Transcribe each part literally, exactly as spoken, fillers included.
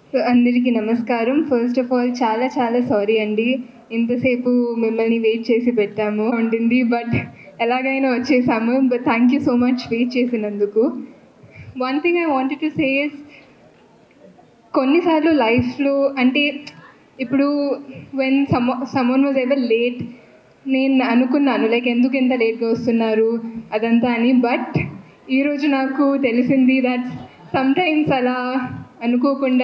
So అందరికీ నమస్కారం. First of all చాలా చాలా సారీ అండి, ఇంతసేపు మిమ్మల్ని వెయిట్ చేసి పెట్టాము ఉంటుంది, బట్ ఎలాగైనా వచ్చేసాము. But thank you so much wait చేసినందుకు. One thing I wanted to say is, కొన్నిసార్లు లైఫ్లో అంటే ఇప్పుడు when some someone was ever late, నేను అనుకున్నాను లైక్ ఎందుకు ఎంత లేట్గా వస్తున్నారు అదంతా అని. బట్ ఈరోజు నాకు తెలిసింది దట్ సమ్టైమ్స్ అలా అనుకోకుండా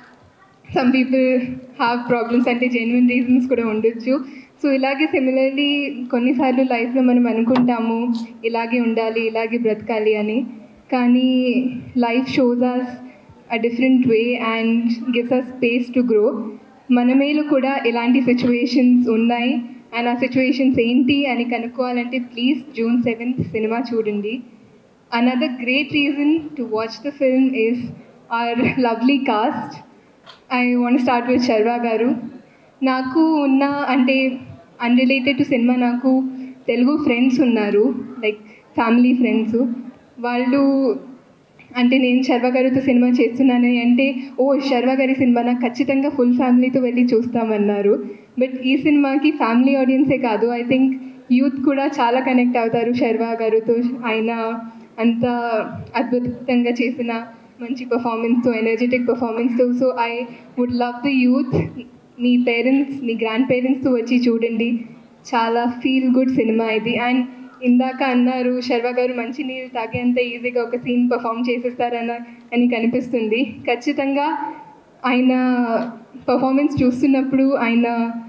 సమ్ పీపుల్ హ్యావ్ ప్రాబ్లమ్స్, అంటే జెన్యున్ రీజన్స్ కూడా ఉండొచ్చు. సో ఇలాగే సిమిలర్లీ కొన్నిసార్లు లైఫ్లో మనం అనుకుంటాము ఇలాగే ఉండాలి, ఇలాగే బ్రతకాలి అని, కానీ life shows us a different way and gives us space to grow. మన మేలు కూడా ఇలాంటి సిచ్యువేషన్స్ ఉన్నాయి అండ్ ఆ సిచ్యువేషన్స్ ఏంటి అని కనుక్కోవాలంటే ప్లీజ్ జూన్ సెవెంత్ సినిమా చూడండి. Another great reason to watch the film is our lovely cast. I want start with Sharwa garu. నాకు ఉన్న అంటే అన్రిలేటెడ్ టు సినిమా నాకు తెలుగు ఫ్రెండ్స్ ఉన్నారు, లైక్ ఫ్యామిలీ ఫ్రెండ్స్. వాళ్ళు అంటే నేను శర్వా గారితో సినిమా చేస్తున్నానని అంటే, ఓ శర్వా గారి సినిమా నాకు ఖచ్చితంగా ఫుల్ ఫ్యామిలీతో వెళ్ళి చూస్తామన్నారు. బట్ ఈ సినిమాకి ఫ్యామిలీ ఆడియన్సే కాదు, ఐ థింక్ యూత్ కూడా చాలా కనెక్ట్ అవుతారు శర్వా గారితో. ఆయన అంత అద్భుతంగా చేసిన మంచి పర్ఫార్మెన్స్తో, ఎనర్జెటిక్ పర్ఫార్మెన్స్తో. So I would love the youth, మీ పేరెంట్స్ మీ గ్రాండ్ పేరెంట్స్తో వచ్చి చూడండి, చాలా ఫీల్ గుడ్ సినిమా ఇది. అండ్ ఇందాక అన్నారు శర్వా గారు మంచి నీళ్ళు తాగేంత ఈజీగా ఒక సీన్ పర్ఫామ్ చేసేస్తారన్న అని కనిపిస్తుంది. ఖచ్చితంగా ఆయన పర్ఫార్మెన్స్ చూస్తున్నప్పుడు ఆయన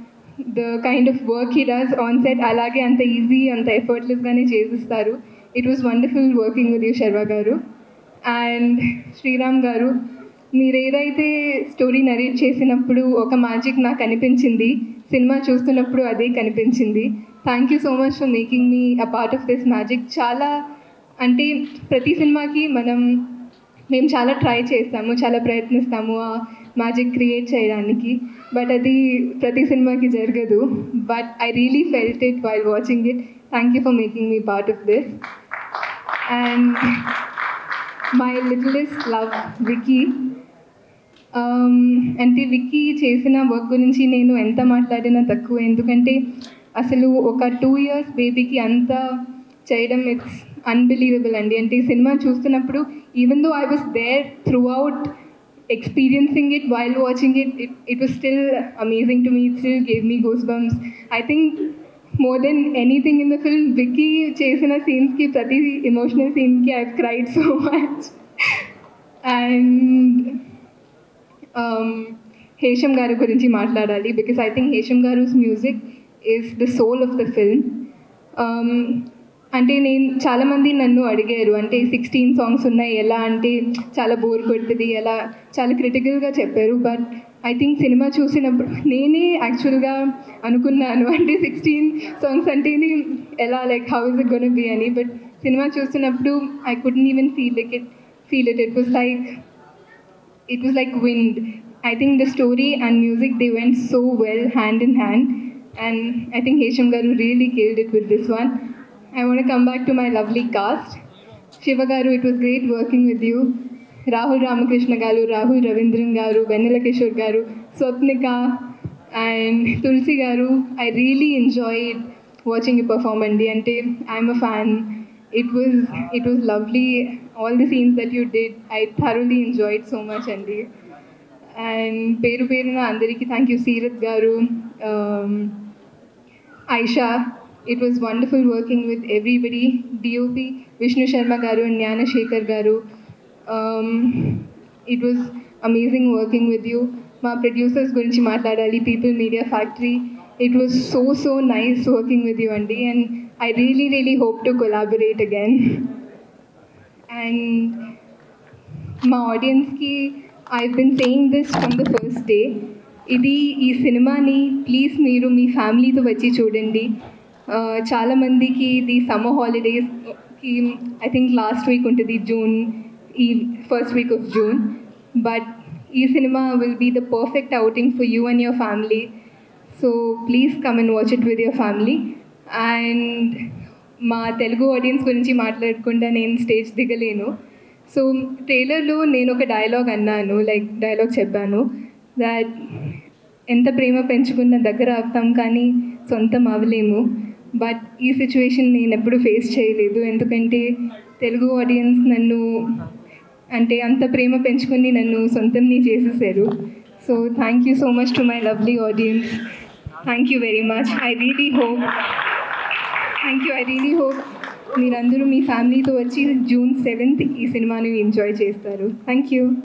the kind of work he does on set అలాగే అంత ఈజీ అంత ఎఫర్ట్లెస్గానే చేసిస్తారు. It was wonderful working with you Sharwa garu. And Sriram గారు, మీరు ఏదైతే స్టోరీ నరేట్ చేసినప్పుడు ఒక మ్యాజిక్ నాకు అనిపించింది, సినిమా చూస్తున్నప్పుడు అదే కనిపించింది. Thank you so much for making me a part of this magic. చాలా అంటే ప్రతి సినిమాకి మనం మేము చాలా ట్రై చేస్తాము, చాలా ప్రయత్నిస్తాము ఆ మ్యాజిక్ క్రియేట్ చేయడానికి, బట్ అది ప్రతి సినిమాకి జరగదు. But I really felt it while watching it. Thank you for making me part of this. And my littlest love Vicky. అంటే విక్కీ చేసిన వర్క్ గురించి నేను ఎంత మాట్లాడినా తక్కువ, ఎందుకంటే అసలు ఒక టూ ఇయర్స్ బేబీకి అంత చేయడం ఇట్స్ అన్బిలీవబుల్ అండి. అంటే ఈ సినిమా చూస్తున్నప్పుడు even though I was there throughout experiencing it while watching it, it it was still amazing to me. It still gave me goose bumps. I think more than anything in the film Vicky చేసిన సీన్స్కి, ప్రతి emotional సీన్కి I cried so much. And Hesham గారి గురించి మాట్లాడాలి, because I think Hesham garu's music is the soul of the film. అంటే నేను చాలామంది నన్ను అడిగారు అంటే సిక్స్టీన్ సాంగ్స్ ఉన్నాయి ఎలా అంటే చాలా బోర్ కొడుతుంది ఎలా, చాలా క్రిటికల్గా చెప్పారు. బట్ ఐ థింక్ సినిమా చూసినప్పుడు నేనే యాక్చువల్గా అనుకున్నాను అంటే సిక్స్టీన్ సాంగ్స్ అంటే ఎలా, like how is it gonna be అని. బట్ సినిమా చూస్తున్నప్పుడు I couldn't even feel like it feel it it was like it was like wind. I think the story and music, they went so well hand in hand, and I think Hesham garu really killed it with this one. I want to come back to my lovely cast. Shiva garu, it was great working with you. Rahul Ramakrishna garu, Rahul Ravindran garu, Vennela Kishore garu, Swapnika and Tulsi garu, I really enjoyed watching you perform andi. Ante I'm a fan. It was it was lovely. All the scenes that you did, I thoroughly enjoyed so much andi. And peru peruna andariki thank you. Seerath garu, um, Aisha, it was wonderful working with everybody. D O P Vishnu Sharma garu and Jnana Shekhar garu, um, it was amazing working with you. Ma producers gurinchi maatladali, People Media Factory, it was so so nice working with you andi, and I really really hope to collaborate again. And my audience ki, I've been saying this from the first day, ఇది ఈ సినిమాని please మీరు మీ ఫ్యామిలీతో వచ్చి చూడండి. చాలామందికి ఇది summer హాలిడేస్కి ఐ థింక్ లాస్ట్ వీక్ ఉంటుంది, జూన్ ఈ first week of June. But ఈ cinema will be the perfect outing for you and your family. So please come and watch it with your family. And మా Telugu audience గురించి మాట్లాడకుండా నేను stage దిగలేను. So ట్రైలర్లో నేను ఒక డైలాగ్ అన్నాను, లైక్ డైలాగ్ చెప్పాను దాట్ ఎంత ప్రేమ పెంచుకున్న దగ్గర అవుతాం కానీ సొంతం అవ్వలేము. బట్ ఈ సిచ్యువేషన్ నేను ఎప్పుడు ఫేస్ చేయలేదు, ఎందుకంటే తెలుగు ఆడియన్స్ నన్ను అంటే అంత ప్రేమ పెంచుకొని నన్ను సొంతంని చేసేసారు. So thank you so much to my lovely audience. Thank you very much. I really hope thank you I really hope మీరందరూ మీ ఫ్యామిలీతో వచ్చి జూన్ సెవెంత్ ఈ సినిమాని ఎంజాయ్ చేస్తారు. Thank you.